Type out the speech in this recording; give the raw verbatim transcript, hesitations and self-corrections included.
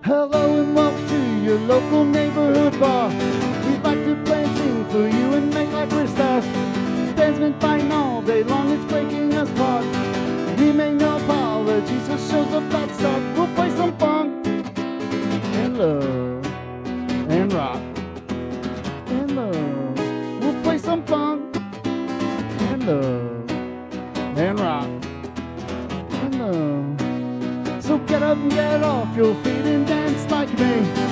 Hello and welcome to your local neighborhood bar. We'd like to play and sing for you and make like we're stars. Band's been fighting all day long, it's breaking us apart. We make no apologies, so show's about to start. We'll play some funk and love and rock and love. We'll play some funk and love and rock and love. So get up and get off your feet and dance like me.